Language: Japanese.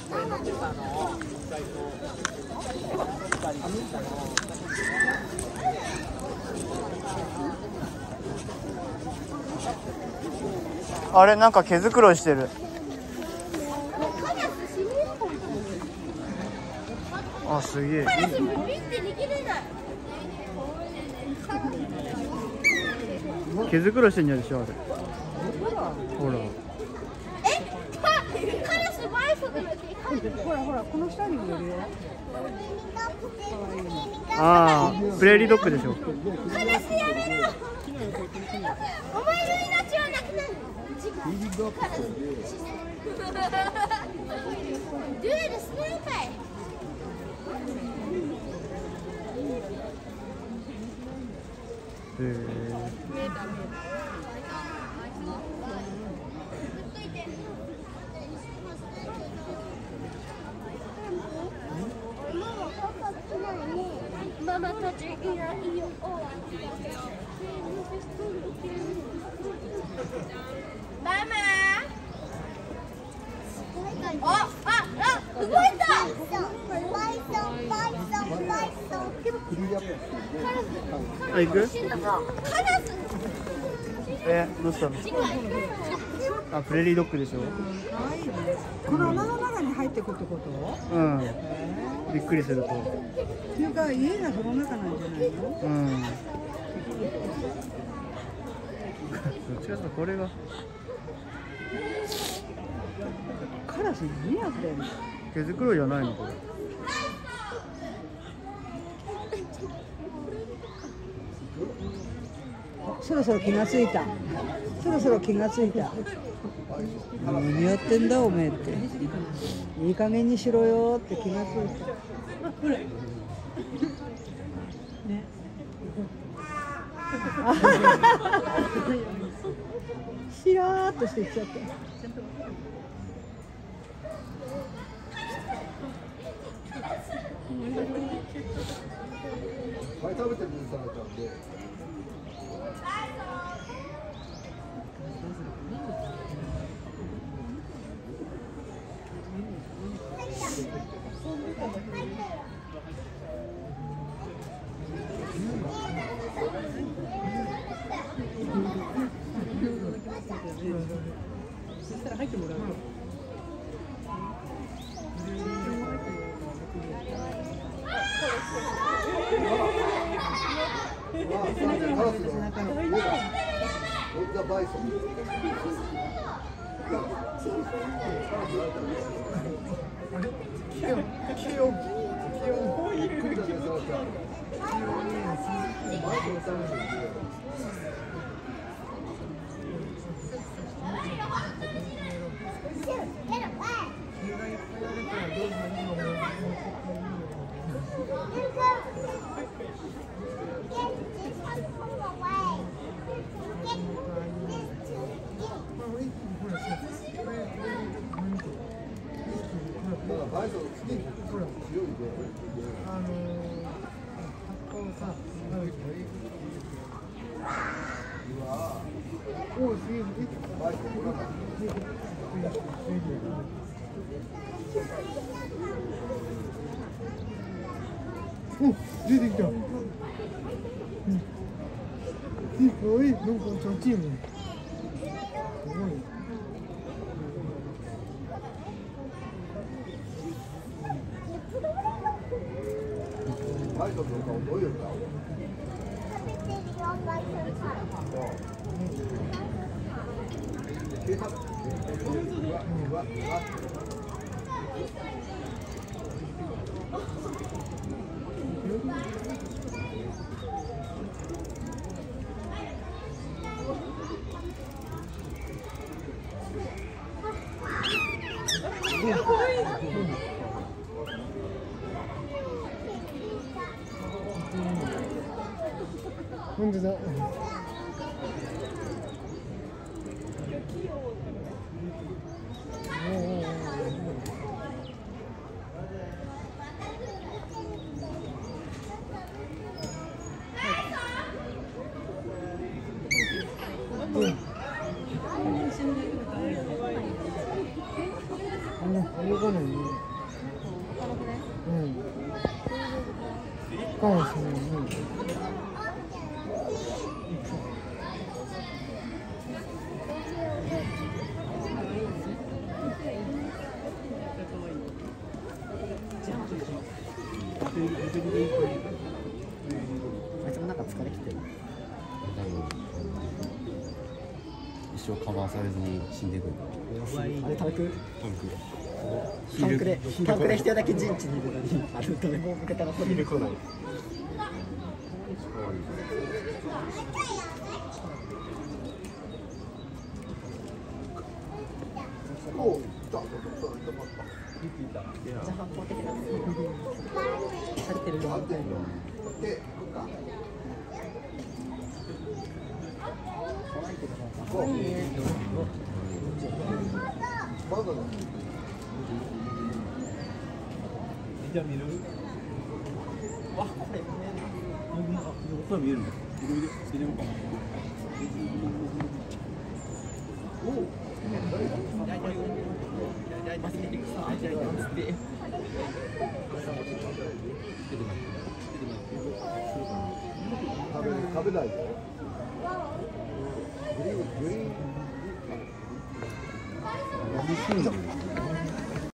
あれなんか毛づくろいしてる。あ、すげえ。毛づくろいしてんじゃんでしょあれ。ほら。 ほらほら、この下にもいるよ。 ああ、プレーリードッグでしょ。 カラスやめろ。お前の命はなくなる。デュエルするのかい。ママたちいないよ。ママ。動いた。 あ、行く？ カラス。 どうしたの？あ、プレーリードッグでしょ。 この穴の中に入ってくってこと？ うん。びっくりすると。 っていうか家がその中なんじゃないの？ うん。どっちかというとこれが。 カラス何やってんの？ 毛づくろいじゃないのこれ。 そろそろ気がついた。そろそろ気がついた。何やってんだおめえって。いい加減にしろよって気がついた。ね。しらーっとしてきちゃった。 食べてる水されたんで。 そしたら入ってもらうよ。 バイソン。 出てきた。おい、なんかちゃんちいね。すごい。 バイソンの顔どういう顔？ 本当だ。 動かないね。うん。かもしれないね。 あいつもなんか疲れきてる。 一生カバーされずに死んでいくんだ。 タンクタンクで一人だけ陣地にいるのに、ドレモを向けたらヒール来ない。 おう、いた。 されてるよ。 で、まだだ。 じゃあ見る？あ、これ見えるんだ。見れるかな。 おう。食べないよ。グリーン。